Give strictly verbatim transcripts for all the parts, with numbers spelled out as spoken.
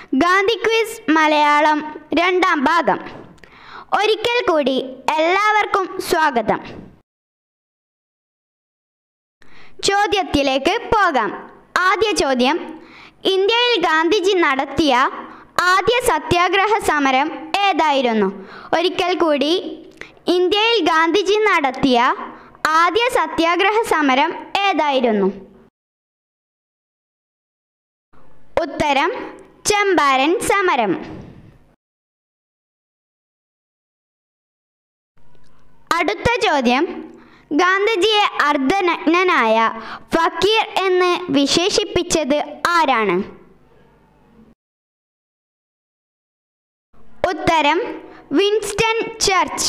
Gandhi quiz Malayalam രണ്ടാം ഭാഗം. ഒരിക്കൽ കൂടി എല്ലാവർക്കും സ്വാഗതം. ചോദ്യത്തിലേക്ക് പോകാം. ആദ്യ ചോദ്യം: ഇന്ത്യയിൽ ഗാന്ധിജി നടത്തിയ ആദ്യ സത്യാഗ്രഹ സമരം ഏതായിരുന്നു? ഒരിക്കൽ കൂടി, ഇന്ത്യയിൽ ഗാന്ധിജി നടത്തിയ ആദ്യ സത്യാഗ്രഹ സമരം ഏതായിരുന്നു? ഉത്തരം: ചമ്പാരൻ സമരം. അടുത്ത ചോദ്യം: ഗാന്ധിജിയെ അർദ്ധനഗ്നനായ ഫക്കീർ എന്ന് വിശേഷിപ്പിച്ചത് ആരാണ്? ഉത്തരം: വിൻസ്റ്റൺ ചർച്ച്.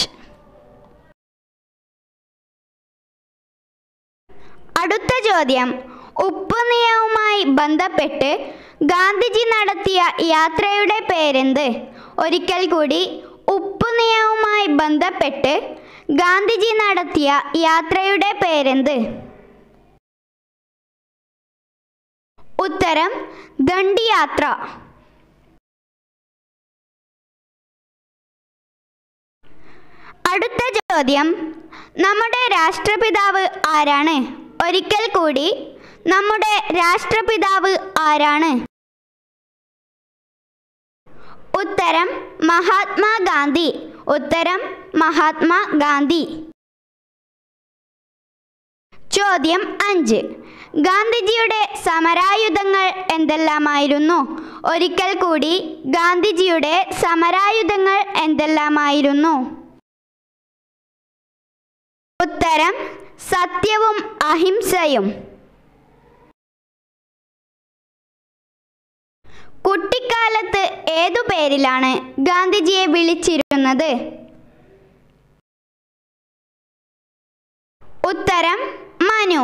അടുത്ത ചോദ്യം: ഉപ്പ് നയവുമായി ബന്ധപ്പെട്ട് ഗാന്ധിജി നടത്തിയ യാത്രയുടെ പേരെന്ത്? ഒരിക്കൽ കൂടി, ഉപ്പ് നയവുമായി ബന്ധപ്പെട്ട് ഗാന്ധിജി നടത്തിയ യാത്രയുടെ പേരെന്ത്? ഉത്തരം: ദണ്ഡി യാത്ര. അടുത്ത ചോദ്യം: നമ്മുടെ രാഷ്ട്രപിതാവ് ആരാണ്? ഒരിക്കൽ കൂടി, നമ്മുടെ രാഷ്ട്രപിതാവ് ആരാണ്? ഉത്തരം: മഹാത്മാഗാന്ധി. ഉത്തരം: മഹാത്മാഗാന്ധി. ചോദ്യം അഞ്ച്: ഗാന്ധിജിയുടെ സമരായുധങ്ങൾ എന്തെല്ലാമായിരുന്നു? ഒരിക്കൽ കൂടി, ഗാന്ധിജിയുടെ സമരായുധങ്ങൾ എന്തെല്ലാമായിരുന്നു? ഉത്തരം: സത്യവും അഹിംസയും. കുട്ടിക്കാലത്ത് ഏതു പേരിലാണ് ഗാന്ധിജിയെ വിളിച്ചിരുന്നത്? ഉത്തരം: മനു.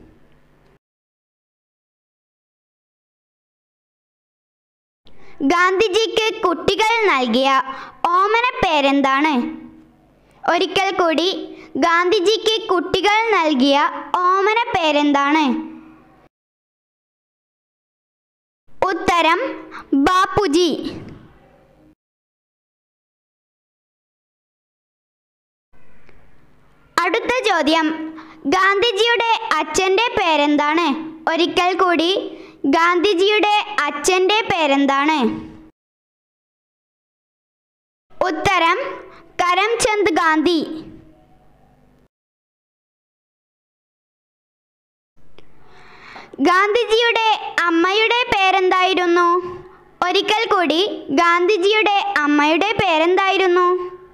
ഗാന്ധിജിക്ക് കുട്ടികൾ നൽകിയ ഓമന പേരെന്താണ്? ഒരിക്കൽ കൂടി, ഗാന്ധിജിക്ക് കുട്ടികൾ നൽകിയ ഓമന പേരെന്താണ്? ഉത്തരം: ബാപ്പുജി. അടുത്ത ചോദ്യം: ഗാന്ധിജിയുടെ അച്ഛൻ്റെ പേരെന്താണ്? ഒരിക്കൽ കൂടി, ഗാന്ധിജിയുടെ അച്ഛൻ്റെ പേരെന്താണ്? ഉത്തരം: കരംചന്ദ് ഗാന്ധി. ഗാന്ധിജിയുടെ അമ്മയുടെ പേരെന്തായിരുന്നു? ഒരിക്കൽ കൂടി, ഗാന്ധിജിയുടെ അമ്മയുടെ പേരെന്തായിരുന്നു?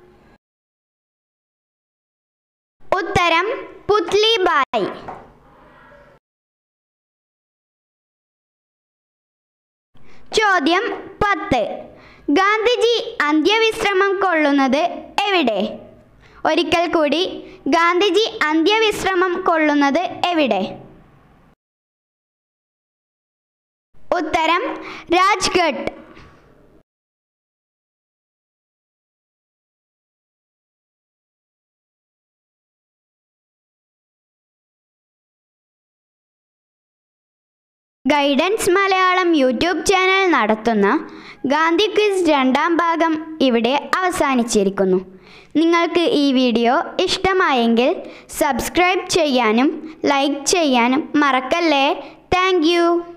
ഉത്തരം: പുത്ലിബായി. ചോദ്യം പത്ത്: ഗാന്ധിജി അന്ത്യവിശ്രമം കൊള്ളുന്നത് എവിടെ? ഒരിക്കൽ കൂടി, ഗാന്ധിജി അന്ത്യവിശ്രമം കൊള്ളുന്നത് എവിടെ? ഉത്തരം: Rajghat. Guidance Malayalam YouTube channel നടത്തുന്ന ഗാന്ധി ക്വിസ് രണ്ടാം ഭാഗം ഇവിടെ അവസാനിച്ചിരിക്കുന്നു. നിങ്ങൾക്ക് ഈ വീഡിയോ ഇഷ്ടമായെങ്കിൽ സബ്സ്ക്രൈബ് ചെയ്യാനും ലൈക്ക് ചെയ്യാനും മറക്കല്ലേ. Thank U.